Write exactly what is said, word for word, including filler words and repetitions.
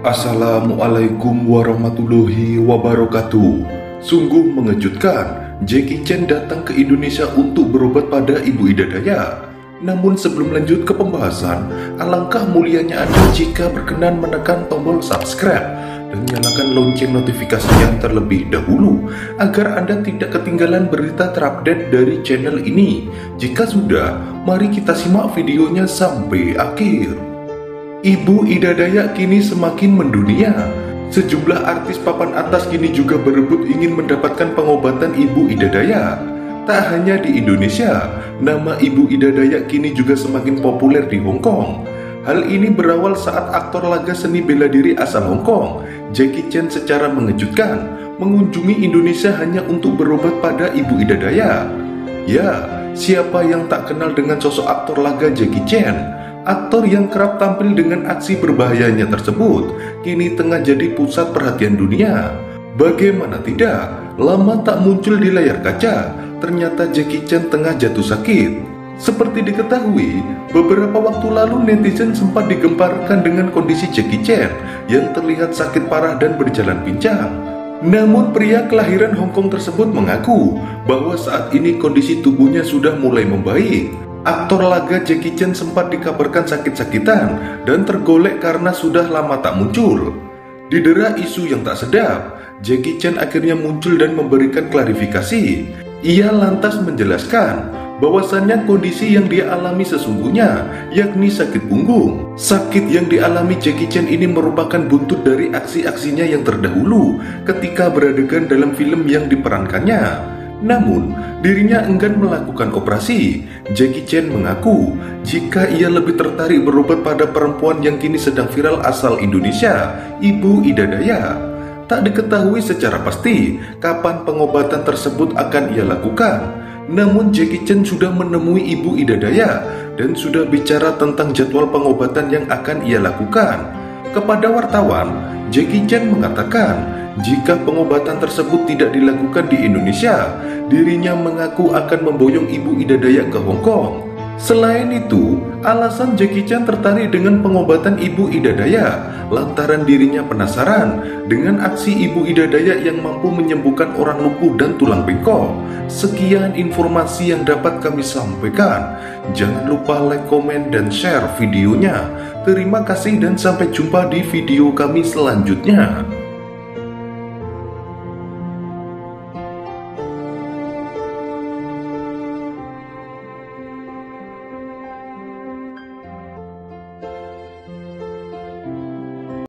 Assalamualaikum warahmatullahi wabarakatuh. Sungguh mengejutkan, Jackie Chan datang ke Indonesia untuk berobat pada Ibu Ida Dayak. Namun sebelum lanjut ke pembahasan, alangkah mulianya Anda jika berkenan menekan tombol subscribe dan nyalakan lonceng notifikasinya terlebih dahulu agar Anda tidak ketinggalan berita terupdate dari channel ini. Jika sudah, mari kita simak videonya sampai akhir. Ibu Ida Dayak kini semakin mendunia. Sejumlah artis papan atas kini juga berebut ingin mendapatkan pengobatan Ibu Ida Dayak. Tak hanya di Indonesia, nama Ibu Ida Dayak kini juga semakin populer di Hong Kong. Hal ini berawal saat aktor laga seni bela diri asal Hong Kong, Jackie Chan, secara mengejutkan mengunjungi Indonesia hanya untuk berobat pada Ibu Ida Dayak. Ya, siapa yang tak kenal dengan sosok aktor laga Jackie Chan? Aktor yang kerap tampil dengan aksi berbahayanya tersebut kini tengah jadi pusat perhatian dunia. Bagaimana tidak, lama tak muncul di layar kaca, ternyata Jackie Chan tengah jatuh sakit. Seperti diketahui, beberapa waktu lalu netizen sempat digemparkan dengan kondisi Jackie Chan yang terlihat sakit parah dan berjalan pincang. Namun pria kelahiran Hong Kong tersebut mengaku bahwa saat ini kondisi tubuhnya sudah mulai membaik. Aktor laga Jackie Chan sempat dikabarkan sakit-sakitan dan tergolek karena sudah lama tak muncul. Didera isu yang tak sedap, Jackie Chan akhirnya muncul dan memberikan klarifikasi. Ia lantas menjelaskan bahwasannya kondisi yang dia alami sesungguhnya yakni sakit punggung. Sakit yang dialami Jackie Chan ini merupakan buntut dari aksi-aksinya yang terdahulu ketika beradegan dalam film yang diperankannya. Namun, dirinya enggan melakukan operasi. Jackie Chan mengaku jika ia lebih tertarik berobat pada perempuan yang kini sedang viral asal Indonesia, Ibu Ida Dayak. Tak diketahui secara pasti kapan pengobatan tersebut akan ia lakukan. Namun Jackie Chan sudah menemui Ibu Ida Dayak dan sudah bicara tentang jadwal pengobatan yang akan ia lakukan. Kepada wartawan, Jackie Chan mengatakan jika pengobatan tersebut tidak dilakukan di Indonesia, dirinya mengaku akan memboyong Ibu Ida Dayak ke Hong Kong. Selain itu, alasan Jackie Chan tertarik dengan pengobatan Ibu Ida Dayak lantaran dirinya penasaran dengan aksi Ibu Ida Dayak yang mampu menyembuhkan orang lumpuh dan tulang bengkok. Sekian informasi yang dapat kami sampaikan. Jangan lupa like, komen, dan share videonya. Terima kasih dan sampai jumpa di video kami selanjutnya.